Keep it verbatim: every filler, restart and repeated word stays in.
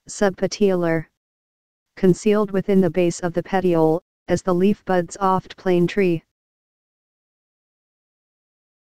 Subpetiolar. Concealed within the base of the petiole, as the leaf buds oft plain tree.